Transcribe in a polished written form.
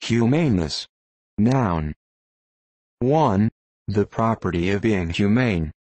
Humaneness. Noun. 1. The property of being humane.